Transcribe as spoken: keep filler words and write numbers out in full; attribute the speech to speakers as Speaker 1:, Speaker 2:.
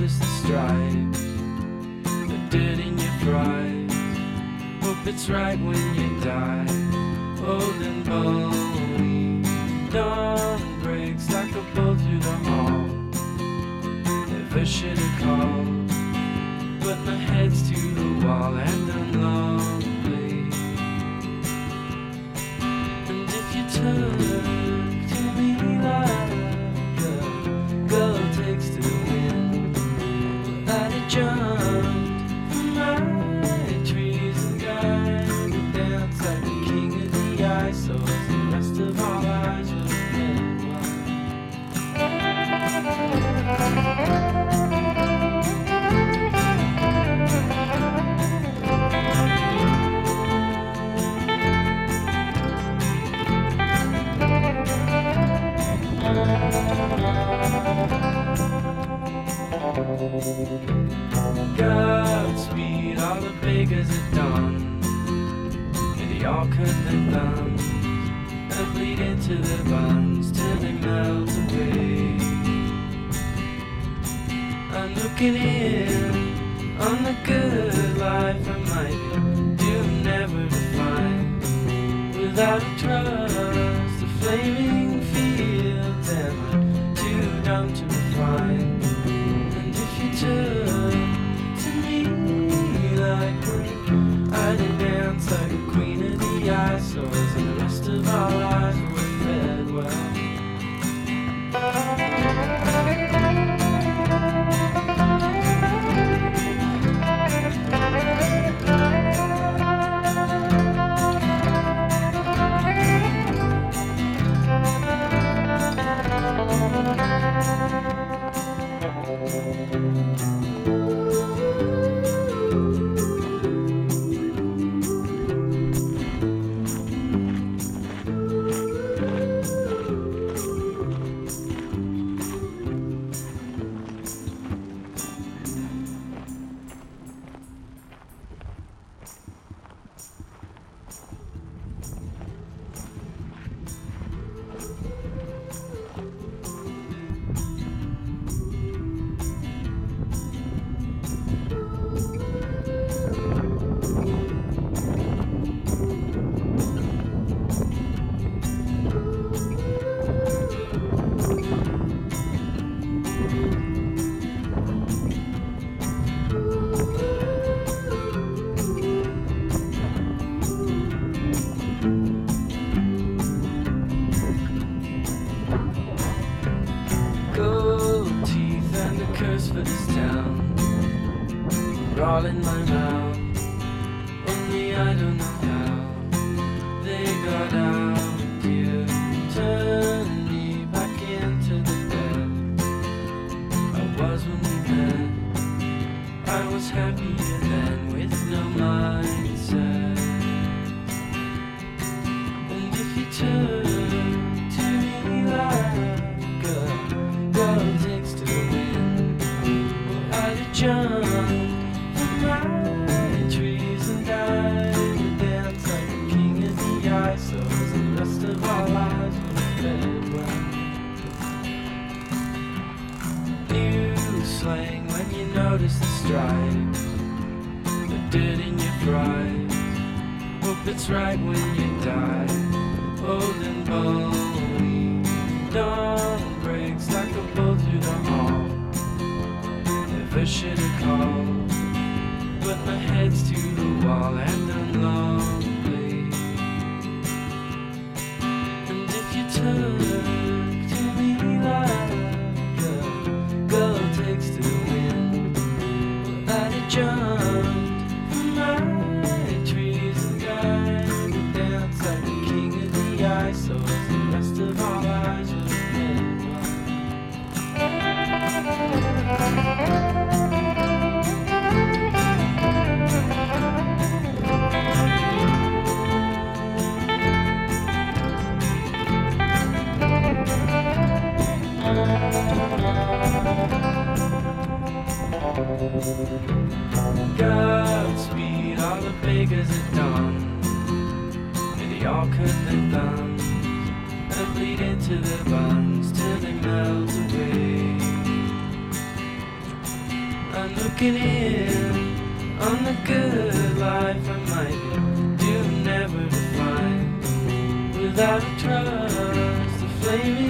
Speaker 1: notice the stripes, the dirt in your fries. Hope it's right when you die, old and bony. Dawn breaks like a bolt through the hall. Never should have called, but my head's to the wall and I'm lonely. And if you turn to me like a girl takes to the wind, well, I'd have jumped from my trees and died to dance like the king of the ice, so as the rest of our lives were dead. Godspeed, all the beggars at dawn, and they all cut their thumbs and bleed into their buns till they melt away. I'm looking in on the good life I might be doomed never to find, without a trust, the flaming fields, and I'm too dumb to refine. And if you turn to me like when I did dance like a queen of the ice, so as the rest of our lives were fed well. For this town, all in my mouth, only I don't know how they got out here, turned me back into the bed I was when we met. I was happier then with no mindset. And if you turn to me like a girl takes to the wind, jump from my trees and died to dance like the king of the ice, so as the rest of our lives were fed well. New slang when you notice the stripes, the dirt in your fries. Hope it's right when you die, old and bony. Dawn breaks like a bolt through the hall. Never should have called, but my head's to the wall and I'm lonely. And if you turn to me like a girl takes to the wind, well, I'd have jumped from my trees and died to dance like the king of the ice, so as the rest of our lives were dead. Godspeed, all the beggars at dawn, and they all cut their thumbs and bleed into their buns till they melt away. I'm looking in on the good life I might do never to find. Without a trust, the flaming